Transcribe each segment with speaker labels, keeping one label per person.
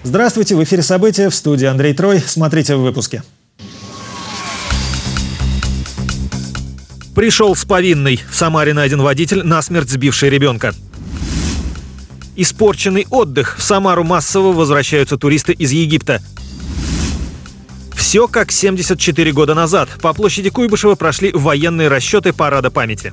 Speaker 1: Здравствуйте, в эфире «События», в студии Андрей Трой. Смотрите в выпуске. Пришел с повинной. В Самаре найден водитель, насмерть сбивший ребенка. Испорченный отдых. В Самару массово возвращаются туристы из Египта. Все как 74 года назад. По площади Куйбышева прошли военные расчеты парада памяти.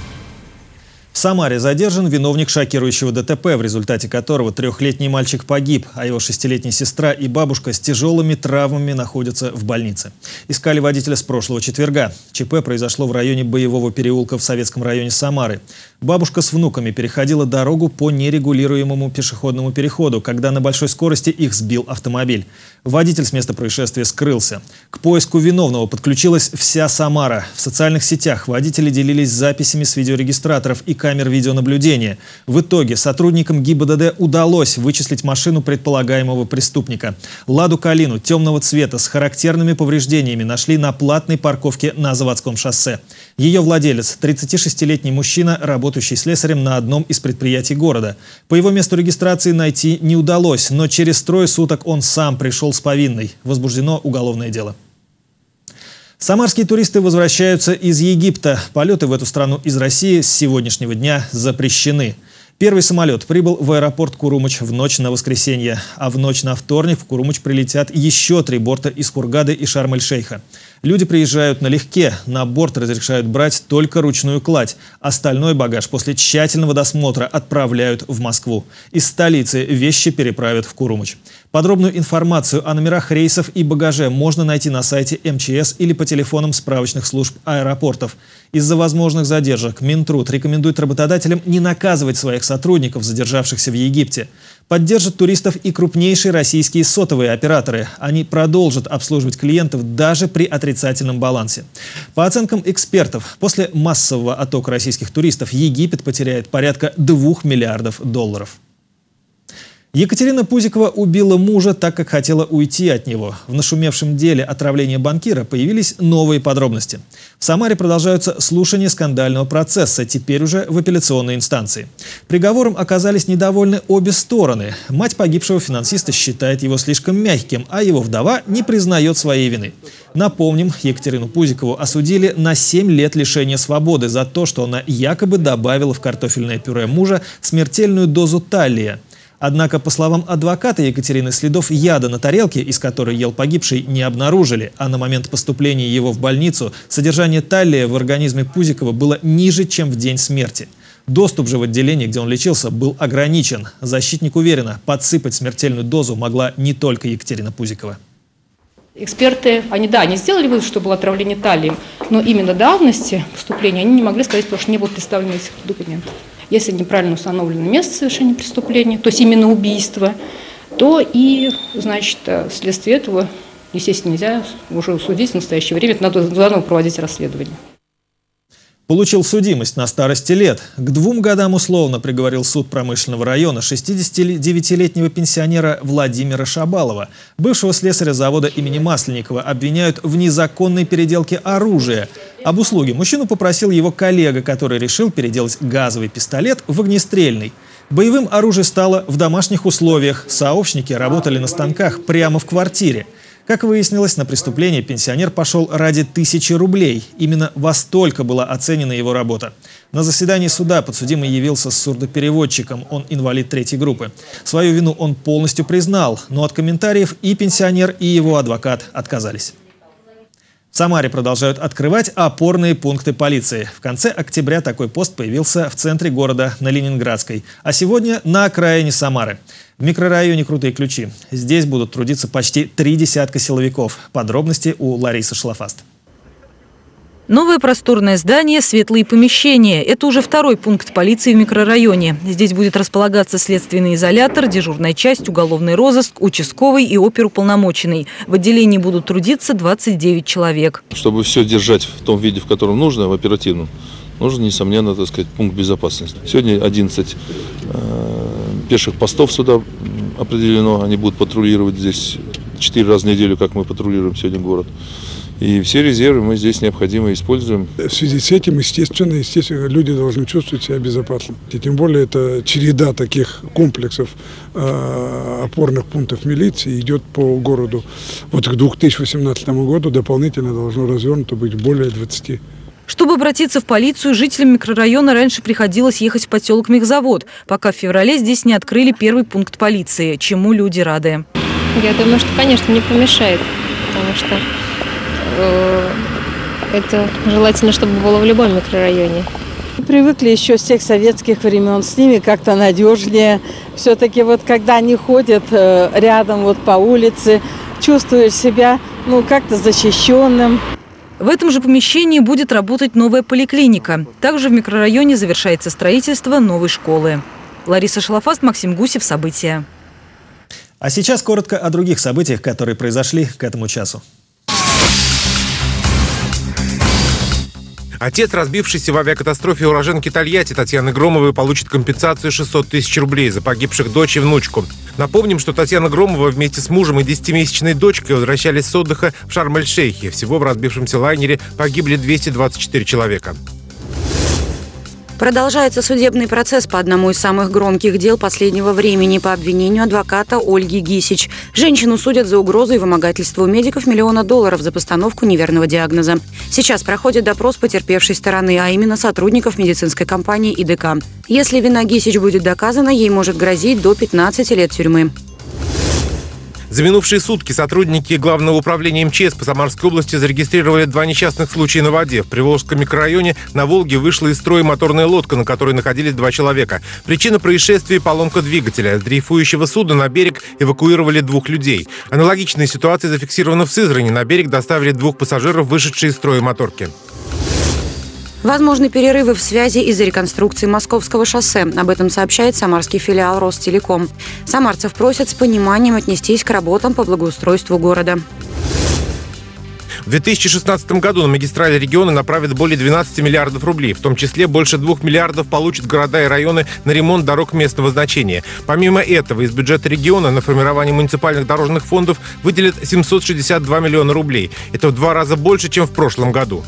Speaker 1: В Самаре задержан виновник шокирующего ДТП, в результате которого 3-летний мальчик погиб, а его 6-летняя сестра и бабушка с тяжелыми травмами находятся в больнице. Искали водителя с прошлого четверга. ЧП произошло в районе Боевого переулка в Советском районе Самары. Бабушка с внуками переходила дорогу по нерегулируемому пешеходному переходу, когда на большой скорости их сбил автомобиль. Водитель с места происшествия скрылся. К поиску виновного подключилась вся Самара. В социальных сетях водители делились записями с видеорегистраторов и камер видеонаблюдения. В итоге сотрудникам ГИБДД удалось вычислить машину предполагаемого преступника. «Ладу Калину» темного цвета с характерными повреждениями нашли на платной парковке на Заводском шоссе. Ее владелец – 36-летний мужчина, работающий слесарем на одном из предприятий города. По его месту регистрации найти не удалось, но через 3 суток он сам пришел с повинной. Возбуждено уголовное дело. Самарские туристы возвращаются из Египта. Полеты в эту страну из России с сегодняшнего дня запрещены. Первый самолет прибыл в аэропорт Курумыч в ночь на воскресенье, а в ночь на вторник в Курумыч прилетят еще 3 борта из Хургады и Шарм-эль-Шейха. Люди приезжают налегке, на борт разрешают брать только ручную кладь. Остальной багаж после тщательного досмотра отправляют в Москву. Из столицы вещи переправят в Курумыч. Подробную информацию о номерах рейсов и багаже можно найти на сайте МЧС или по телефонам справочных служб аэропортов. Из-за возможных задержек Минтруд рекомендует работодателям не наказывать своих сотрудников, задержавшихся в Египте. Поддержат туристов и крупнейшие российские сотовые операторы. Они продолжат обслуживать клиентов даже при отрицательном балансе. По оценкам экспертов, после массового оттока российских туристов Египет потеряет порядка $2 миллиардов. Екатерина Пузикова убила мужа, так как хотела уйти от него. В нашумевшем деле отравления банкира появились новые подробности. В Самаре продолжаются слушания скандального процесса, теперь уже в апелляционной инстанции. Приговором оказались недовольны обе стороны. Мать погибшего финансиста считает его слишком мягким, а его вдова не признает своей вины. Напомним, Екатерину Пузикову осудили на 7 лет лишения свободы за то, что она якобы добавила в картофельное пюре мужа смертельную дозу таллия. Однако, по словам адвоката Екатерины, следов яда на тарелке, из которой ел погибший, не обнаружили, а на момент поступления его в больницу содержание таллия в организме Пузикова было ниже, чем в день смерти. Доступ же в отделение, где он лечился, был ограничен. Защитник уверена, подсыпать смертельную дозу могла не только Екатерина Пузикова.
Speaker 2: Эксперты, они сделали вывод, что было отравление таллием, но именно давности поступления они не могли сказать, потому что не было представлено этих документов. Если неправильно установлено место совершения преступления, то есть именно убийство, то и, значит, вследствие этого, естественно, нельзя уже судить в настоящее время, это надо заново проводить расследование.
Speaker 1: Получил судимость на старости лет. К 2 годам условно приговорил суд промышленного района 69-летнего пенсионера Владимира Шабалова. Бывшего слесаря завода имени Масленникова обвиняют в незаконной переделке оружия. Об услуге мужчину попросил его коллега, который решил переделать газовый пистолет в огнестрельный. Боевым оружие стало в домашних условиях. Сообщники работали на станках прямо в квартире. Как выяснилось, на преступление пенсионер пошел ради 1000 рублей. Именно во столько была оценена его работа. На заседании суда подсудимый явился с сурдопереводчиком, он инвалид 3-й группы. Свою вину он полностью признал, но от комментариев и пенсионер, и его адвокат отказались. В Самаре продолжают открывать опорные пункты полиции. В конце октября такой пост появился в центре города на Ленинградской, а сегодня на окраине Самары. В микрорайоне Крутые Ключи. Здесь будут трудиться почти 3 десятка силовиков. Подробности у Ларисы Шлафаст.
Speaker 3: Новое просторное здание, светлые помещения. Это уже 2-й пункт полиции в микрорайоне. Здесь будет располагаться следственный изолятор, дежурная часть, уголовный розыск, участковый и оперуполномоченный. В отделении будут трудиться 29 человек.
Speaker 4: Чтобы все держать в том виде, в котором нужно, в оперативном, нужен, несомненно, так сказать, пункт безопасности. Сегодня 11 пеших постов сюда определено. Они будут патрулировать здесь 4 раза в неделю, как мы патрулируем сегодня город. И все резервы мы здесь необходимо используем.
Speaker 5: В связи с этим, естественно, люди должны чувствовать себя безопасно. И тем более это череда таких комплексов опорных пунктов милиции идет по городу. Вот к 2018 году дополнительно должно развернуто быть более 20.
Speaker 3: Чтобы обратиться в полицию, жителям микрорайона раньше приходилось ехать в поселок Мехзавод, пока в феврале здесь не открыли первый пункт полиции, чему люди рады.
Speaker 6: Я думаю, что, конечно, не помешает, потому что это желательно, чтобы было в любом микрорайоне.
Speaker 7: Привыкли еще с тех советских времен, с ними как-то надежнее. Все-таки вот когда они ходят рядом вот по улице, чувствуешь себя как-то защищенным.
Speaker 3: В этом же помещении будет работать новая поликлиника. Также в микрорайоне завершается строительство новой школы. Лариса Шалафаст, Максим Гусев. События.
Speaker 1: А сейчас коротко о других событиях, которые произошли к этому часу.
Speaker 8: Отец разбившейся в авиакатастрофе уроженки Тольятти Татьяны Громовой получит компенсацию 600 тысяч рублей за погибших дочь и внучку. Напомним, что Татьяна Громова вместе с мужем и 10-месячной дочкой возвращались с отдыха в Шарм-эль-Шейхе. Всего в разбившемся лайнере погибли 224 человека.
Speaker 9: Продолжается судебный процесс по одному из самых громких дел последнего времени по обвинению адвоката Ольги Гисич. Женщину судят за угрозу и вымогательство у медиков $1 миллиона за постановку неверного диагноза. Сейчас проходит допрос потерпевшей стороны, а именно сотрудников медицинской компании ИДК. Если вина Гисич будет доказана, ей может грозить до 15 лет тюрьмы.
Speaker 8: За минувшие сутки сотрудники Главного управления МЧС по Самарской области зарегистрировали 2 несчастных случая на воде. В Приволжском микрорайоне на Волге вышла из строя моторная лодка, на которой находились 2 человека. Причина происшествия – поломка двигателя. С дрейфующего судна на берег эвакуировали 2 людей. Аналогичная ситуация зафиксирована в Сызрани. На берег доставили 2 пассажиров, вышедшие из строя моторки.
Speaker 9: Возможны перерывы в связи из-за реконструкции Московского шоссе. Об этом сообщает самарский филиал Ростелеком. Самарцев просят с пониманием отнестись к работам по благоустройству города.
Speaker 8: В 2016 году на магистрали региона направят более 12 миллиардов рублей. В том числе больше 2 миллиардов получат города и районы на ремонт дорог местного значения. Помимо этого, из бюджета региона на формирование муниципальных дорожных фондов выделят 762 миллиона рублей. Это в 2 раза больше, чем в прошлом году.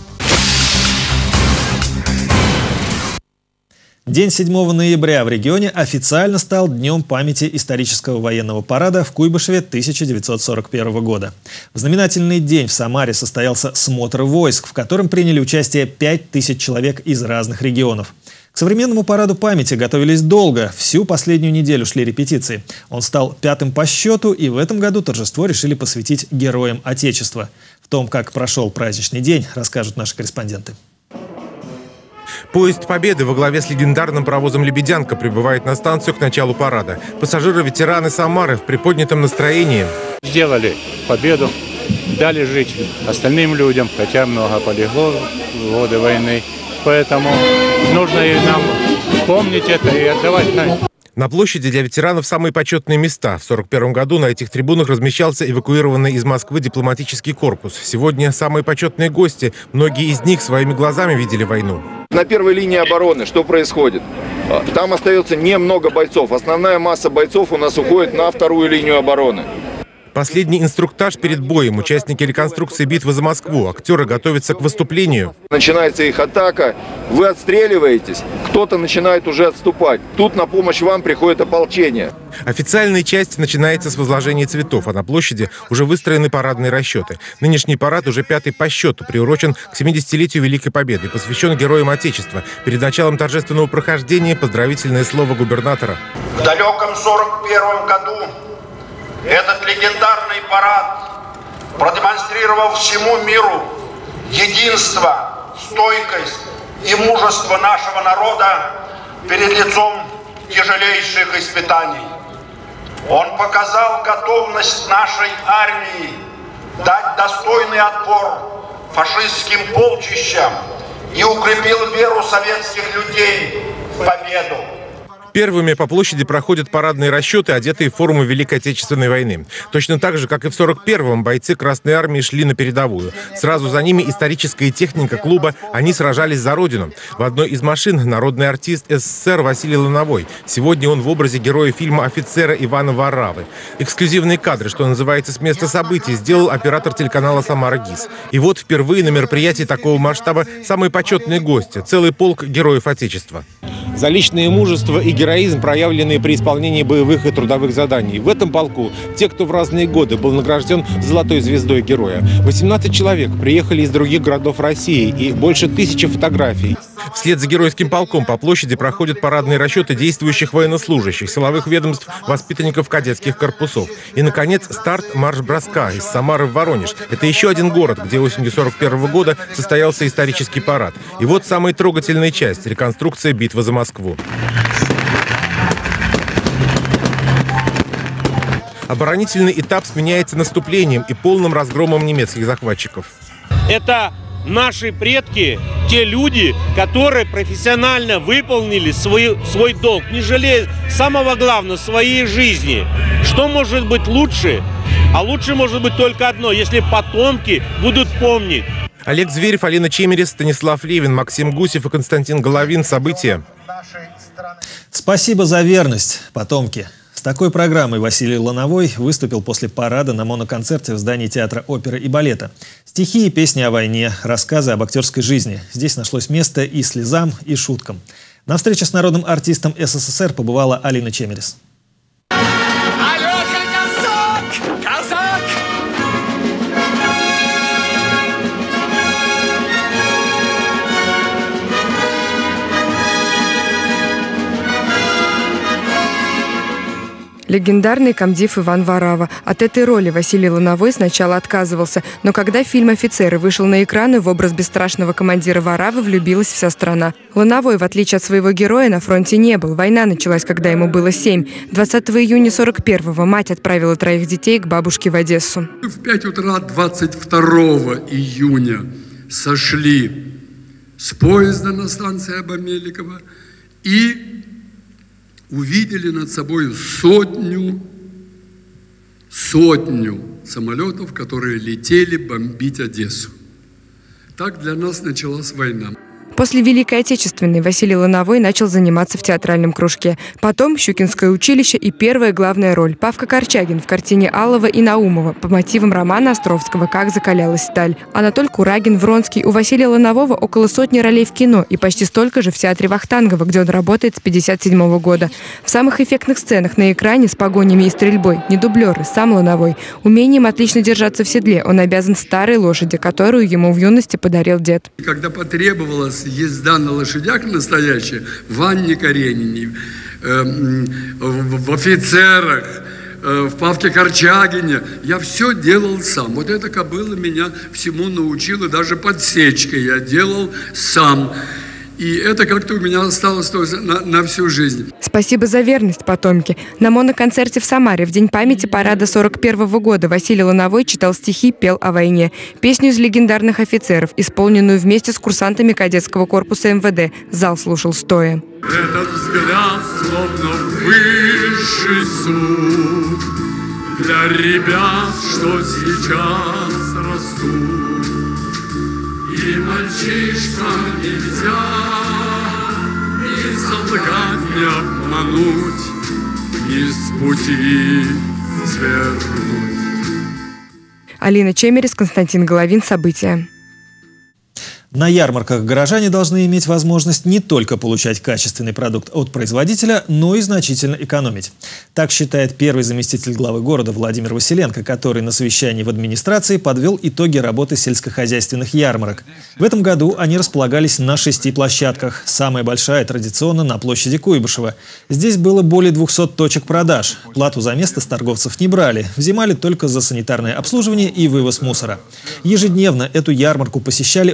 Speaker 1: День 7 ноября в регионе официально стал Днем памяти исторического военного парада в Куйбышеве 1941 года. В знаменательный день в Самаре состоялся смотр войск, в котором приняли участие 5000 человек из разных регионов. К современному параду памяти готовились долго. Всю последнюю неделю шли репетиции. Он стал 5-м по счету, и в этом году торжество решили посвятить героям Отечества. В том, как прошел праздничный день, расскажут наши корреспонденты.
Speaker 8: Поезд «Победы» во главе с легендарным паровозом «Лебедянка» прибывает на станцию к началу парада. Пассажиры-ветераны Самары в приподнятом настроении.
Speaker 10: Сделали победу, дали жить остальным людям, хотя много полегло в годы войны. Поэтому нужно и нам помнить это и отдавать дань.
Speaker 8: На площади для ветеранов самые почетные места. В 1941 году на этих трибунах размещался эвакуированный из Москвы дипломатический корпус. Сегодня самые почетные гости. Многие из них своими глазами видели войну.
Speaker 11: На первой линии обороны что происходит? Там остается немного бойцов. Основная масса бойцов у нас уходит на вторую линию обороны.
Speaker 8: Последний инструктаж перед боем. Участники реконструкции битвы за Москву. Актеры готовятся к выступлению.
Speaker 11: Начинается их атака. Вы отстреливаетесь. Кто-то начинает уже отступать. Тут на помощь вам приходит ополчение.
Speaker 8: Официальная часть начинается с возложения цветов, а на площади уже выстроены парадные расчеты. Нынешний парад уже 5-й по счету, приурочен к 70-летию Великой Победы, посвящен героям Отечества. Перед началом торжественного прохождения поздравительное слово губернатора.
Speaker 12: В далеком 1941 году этот легендарный парад продемонстрировал всему миру единство, стойкость и мужество нашего народа перед лицом тяжелейших испытаний. Он показал готовность нашей армии дать достойный отпор фашистским полчищам и укрепил веру советских людей в победу.
Speaker 8: Первыми по площади проходят парадные расчеты, одетые в форму Великой Отечественной войны. Точно так же, как и в 41-м, бойцы Красной Армии шли на передовую. Сразу за ними историческая техника клуба. Они сражались за Родину. В одной из машин народный артист СССР Василий Лановой. Сегодня он в образе героя фильма «Офицера» Ивана Варавы. Эксклюзивные кадры, что называется, с места событий, сделал оператор телеканала «Самара ГИС». И вот впервые на мероприятии такого масштаба самые почетные гости – целый полк героев Отечества. За личное мужество и героизм, проявленные при исполнении боевых и трудовых заданий. В этом полку те, кто в разные годы был награжден золотой звездой героя. 18 человек приехали из других городов России и больше 1000 фотографий. Вслед за геройским полком по площади проходят парадные расчеты действующих военнослужащих, силовых ведомств, воспитанников кадетских корпусов. И, наконец, старт марш-броска из Самары в Воронеж. Это еще один город, где осенью 41 года состоялся исторический парад. И вот самая трогательная часть – реконструкция битвы за Москву. Оборонительный этап сменяется наступлением и полным разгромом немецких захватчиков.
Speaker 13: Это наши предки, те люди, которые профессионально выполнили свой долг, не жалея самого главного – своей жизни. Что может быть лучше? А лучше может быть только одно, если потомки будут помнить.
Speaker 8: Олег Зверев, Алина Чемерис, Станислав Левин, Максим Гусев и Константин Головин. События.
Speaker 1: Спасибо за верность, потомки. С такой программой Василий Лановой выступил после парада на моноконцерте в здании театра оперы и балета. Стихи и песни о войне, рассказы об актерской жизни. Здесь нашлось место и слезам, и шуткам. На встрече с народным артистом СССР побывала Алина Чемерис.
Speaker 14: Легендарный комдив Иван Варава. От этой роли Василий Лановой сначала отказывался, но когда фильм «Офицеры» вышел на экраны, в образ бесстрашного командира Варавы влюбилась вся страна. Лановой, в отличие от своего героя, на фронте не был. Война началась, когда ему было 7. 20 июня 41-го мать отправила 3 детей к бабушке в Одессу.
Speaker 15: В 5 утра 22 июня сошли с поезда на станции Абомеликова и увидели над собой сотню самолетов, которые летели бомбить Одессу. Так для нас началась война.
Speaker 14: После Великой Отечественной Василий Лановой начал заниматься в театральном кружке. Потом Щукинское училище и первая главная роль – Павка Корчагин в картине Алова и Наумова по мотивам романа Островского «Как закалялась сталь». Анатоль Курагин, Вронский. У Василия Ланового около 100 ролей в кино и почти столько же в театре Вахтангова, где он работает с 1957 года. В самых эффектных сценах на экране с погонями и стрельбой не дублеры, сам Лановой. Умением отлично держаться в седле он обязан старой лошади, которую ему в юности подарил дед.
Speaker 15: Когда потребовалось езда на лошадях настоящая, в Анне Каренине, в «Офицерах», в Павке Корчагине, я все делал сам. Вот эта кобыла меня всему научила, даже подсечкой я делал сам. И это как-то у меня осталось на всю жизнь.
Speaker 14: Спасибо за верность, потомки. На моноконцерте в Самаре в день памяти парада 41-го года Василий Лановой читал стихи, пел о войне. Песню из легендарных «Офицеров», исполненную вместе с курсантами кадетского корпуса МВД. Зал слушал стоя.
Speaker 15: Этот взгляд словно высший суд для ребят, что сейчас растут. И мальчишкам нельзя ни солгать, ни обмануть, ни с пути свернуть.
Speaker 14: Алина Чемерис, Константин Головин. События.
Speaker 1: На ярмарках горожане должны иметь возможность не только получать качественный продукт от производителя, но и значительно экономить. Так считает первый заместитель главы города Владимир Василенко, который на совещании в администрации подвел итоги работы сельскохозяйственных ярмарок. В этом году они располагались на 6 площадках. Самая большая традиционно на площади Куйбышева. Здесь было более 200 точек продаж. Плату за место с торговцев не брали. Взимали только за санитарное обслуживание и вывоз мусора. Ежедневно эту ярмарку посещали от 5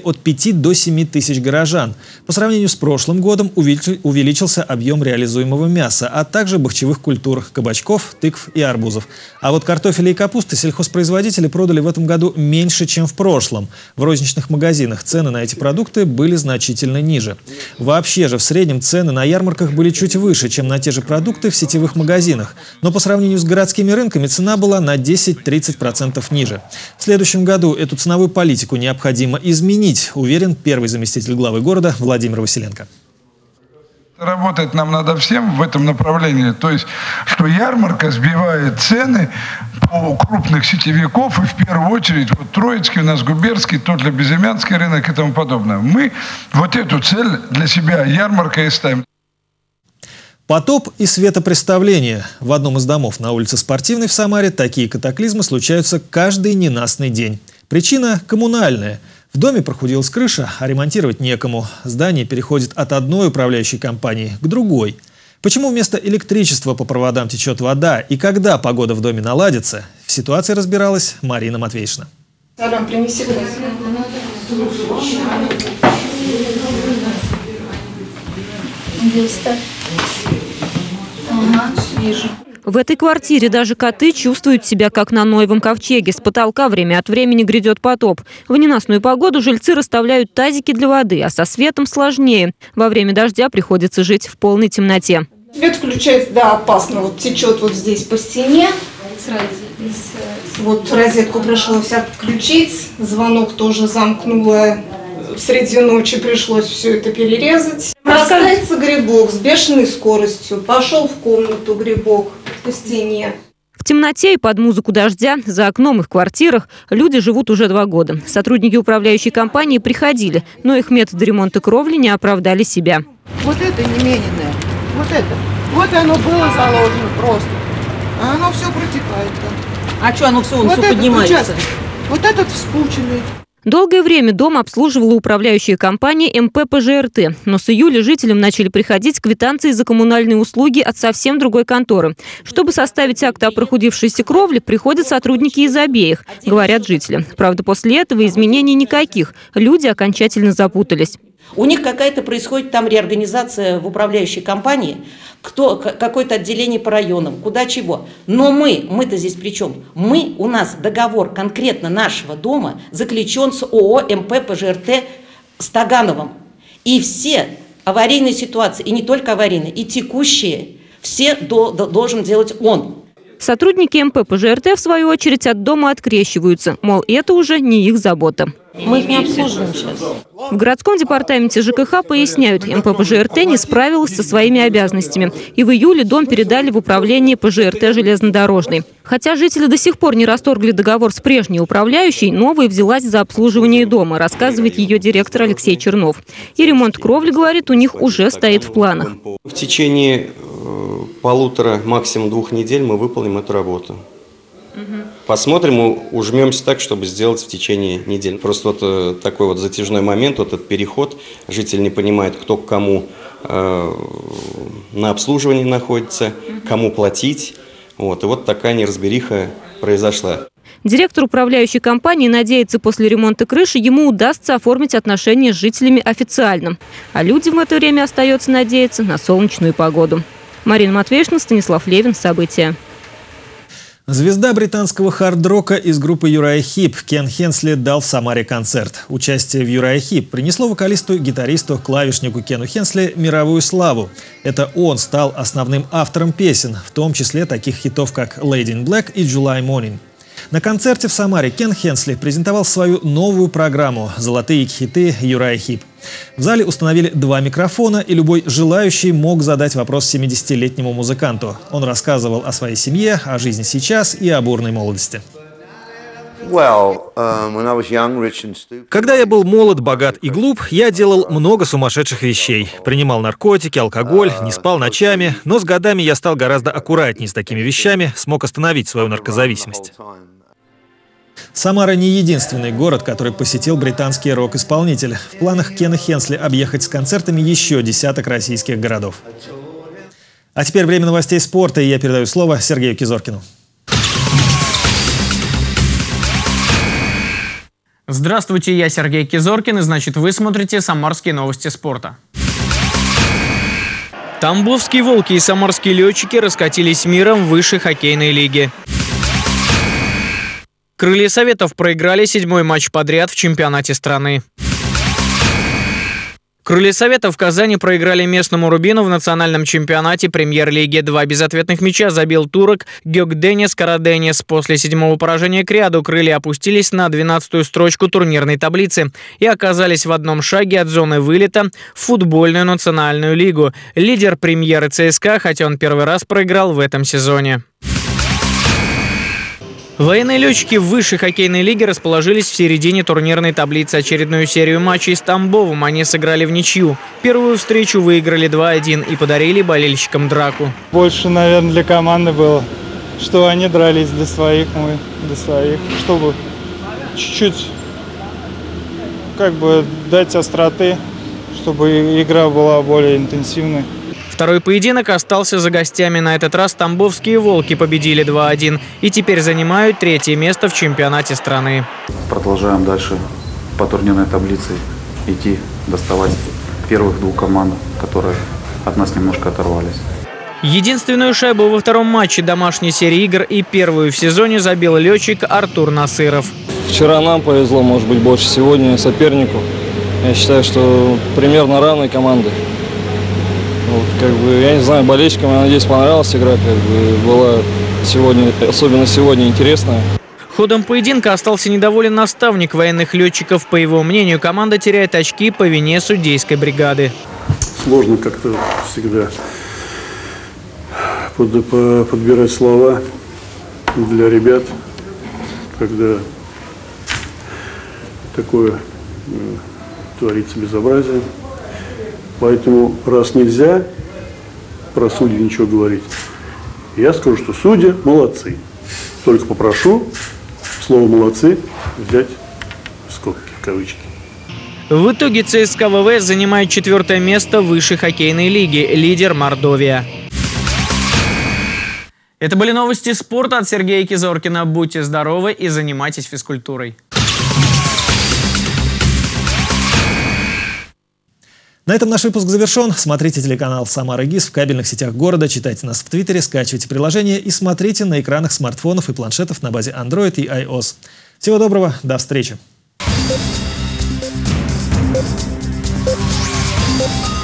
Speaker 1: 5 до 7 тысяч горожан. По сравнению с прошлым годом увеличился объем реализуемого мяса, а также бахчевых культур – кабачков, тыкв и арбузов. А вот картофеля и капусты сельхозпроизводители продали в этом году меньше, чем в прошлом. В розничных магазинах цены на эти продукты были значительно ниже. Вообще же в среднем цены на ярмарках были чуть выше, чем на те же продукты в сетевых магазинах. Но по сравнению с городскими рынками цена была на 10-30% ниже. В следующем году эту ценовую политику необходимо изменить, уверен первый заместитель главы города Владимир Василенко.
Speaker 5: Работать нам надо всем в этом направлении. То есть, что ярмарка сбивает цены у крупных сетевиков, и в первую очередь вот Троицкий, у нас Губернский, тот же Безымянский рынок и тому подобное. Мы вот эту цель для себя ярмаркой и ставим.
Speaker 1: Потоп и светопреставление. В одном из домов на улице Спортивной в Самаре такие катаклизмы случаются каждый ненастный день. Причина коммунальная. В доме прохудилась крыша, а ремонтировать некому. Здание переходит от одной управляющей компании к другой. Почему вместо электричества по проводам течет вода и когда погода в доме наладится, в ситуации разбиралась Марина Матвейшина.
Speaker 16: Ален, принеси. Здесь так. Ага, вижу.
Speaker 17: В этой квартире даже коты чувствуют себя как на Ноевом ковчеге. С потолка время от времени грядет потоп. В ненастную погоду жильцы расставляют тазики для воды, а со светом сложнее. Во время дождя приходится жить в полной темноте.
Speaker 16: Свет включается, да, опасно. Вот течет вот здесь по стене. Вот розетку пришлось отключить. Звонок тоже замкнула. Среди ночи пришлось все это перерезать. Растается грибок с бешеной скоростью. Пошел в комнату грибок по стене.
Speaker 17: В темноте и под музыку дождя за окном их квартирах люди живут уже 2 года. Сотрудники управляющей компании приходили, но их методы ремонта кровли не оправдали себя.
Speaker 18: Вот это немененное, вот это. Вот оно было заложено просто. А оно все протекает.
Speaker 19: А что оно все, он вот все поднимается?
Speaker 18: Участок, вот этот вспученный.
Speaker 17: Долгое время дом обслуживала управляющая компания МП ПЖРТ. Но с июля жителям начали приходить квитанции за коммунальные услуги от совсем другой конторы. Чтобы составить акт о прохудившейся кровле, приходят сотрудники из обеих, говорят жители. Правда, после этого изменений никаких. Люди окончательно запутались.
Speaker 20: У них какая-то происходит там реорганизация в управляющей компании, какое-то отделение по районам, куда чего. Но мы-то здесь при чем? У нас договор конкретно нашего дома заключен с ООО МП ПЖРТ Стагановым. И все аварийные ситуации, и не только аварийные, и текущие, все должен делать он.
Speaker 17: Сотрудники МП ПЖРТ, в свою очередь, от дома открещиваются. Мол, это уже не их забота.
Speaker 19: Мы их не обслуживаем сейчас.
Speaker 17: В городском департаменте ЖКХ поясняют, МП ПЖРТ не справилась со своими обязанностями. И в июле дом передали в управление ПЖРТ железнодорожной. Хотя жители до сих пор не расторгли договор с прежней управляющей, новая взялась за обслуживание дома, рассказывает ее директор Алексей Чернов. И ремонт кровли, говорит, у них уже стоит в планах.
Speaker 21: В течение 1,5, максимум 2 недель мы выполним эту работу. Посмотрим, ужмемся так, чтобы сделать в течение недели. Просто вот такой вот затяжной момент, вот этот переход. Житель не понимает, кто к кому на обслуживании находится, кому платить. Вот. И вот такая неразбериха произошла.
Speaker 17: Директор управляющей компании надеется, после ремонта крыши ему удастся оформить отношения с жителями официально. А людям в это время остается надеяться на солнечную погоду. Марина Матвейшина, Станислав Левин. События.
Speaker 1: Звезда британского хард-рока из группы Uriah Heep Кен Хенсли дал в Самаре концерт. Участие в Uriah Heep принесло вокалисту, гитаристу, клавишнику Кену Хенсли мировую славу. Это он стал основным автором песен, в том числе таких хитов, как «Lady in Black» и «July Morning». На концерте в Самаре Кен Хенсли презентовал свою новую программу «Золотые хиты Uriah Heep». В зале установили 2 микрофона, и любой желающий мог задать вопрос 70-летнему музыканту. Он рассказывал о своей семье, о жизни сейчас и о бурной молодости. Когда я был молод, богат и глуп, я делал много сумасшедших вещей. Принимал наркотики, алкоголь, не спал ночами, но с годами я стал гораздо аккуратнее с такими вещами, смог остановить свою наркозависимость. Самара не единственный город, который посетил британский рок-исполнитель. В планах Кена Хенсли объехать с концертами еще десяток российских городов. А теперь время новостей спорта, и я передаю слово Сергею Кизоркину.
Speaker 2: Здравствуйте, я Сергей Кизоркин, и значит вы смотрите «Самарские новости спорта». Тамбовские «Волки» и самарские летчики раскатились миром в высшей хоккейной лиге. «Крылья Советов» проиграли 7-й матч подряд в чемпионате страны. «Крылья Советов» в Казани проиграли местному «Рубину» в национальном чемпионате премьер-лиги. 2 безответных мяча забил турок Гёкденис Караденис. После 7-го поражения к ряду «Крылья» опустились на 12-ю строчку турнирной таблицы и оказались в одном шаге от зоны вылета в футбольную национальную лигу. Лидер премьеры ЦСКА, хотя он первый раз проиграл в этом сезоне. Военные летчики в высшей хоккейной лиге расположились в середине турнирной таблицы. Очередную серию матчей с Тамбовом они сыграли в ничью. Первую встречу выиграли 2-1 и подарили болельщикам драку.
Speaker 22: Больше, наверное, для команды было, что они дрались для своих, мы для своих, чтобы чуть-чуть дать остроты, чтобы игра была более интенсивной.
Speaker 2: Второй поединок остался за гостями. На этот раз тамбовские «Волки» победили 2-1 и теперь занимают 3-е место в чемпионате страны.
Speaker 23: Продолжаем дальше по турнирной таблице идти, доставать первых 2 команд, которые от нас немножко оторвались.
Speaker 2: Единственную шайбу во втором матче домашней серии игр и первую в сезоне забил летчик Артур Насыров.
Speaker 24: Вчера нам повезло, может быть, больше сегодня сопернику. Я считаю, что примерно равные команды. Я не знаю, болельщикам, я надеюсь, понравилась игра, была сегодня, особенно сегодня, интересная.
Speaker 2: Ходом поединка остался недоволен наставник военных летчиков. По его мнению, команда теряет очки по вине судейской бригады.
Speaker 25: Сложно как-то всегда подбирать слова для ребят, когда такое творится безобразие. Поэтому, раз нельзя про судей ничего говорить, я скажу, что судьи молодцы. Только попрошу слово «молодцы» взять в скобки, в кавычки.
Speaker 2: В итоге ЦСКА ВВС занимает 4-е место в высшей хоккейной лиге, лидер Мордовия. Это были новости спорта от Сергея Кизоркина. Будьте здоровы и занимайтесь физкультурой.
Speaker 1: На этом наш выпуск завершен. Смотрите телеканал «Самара ГИС» в кабельных сетях города, читайте нас в Твиттере, скачивайте приложение и смотрите на экранах смартфонов и планшетов на базе Android и iOS. Всего доброго, до встречи!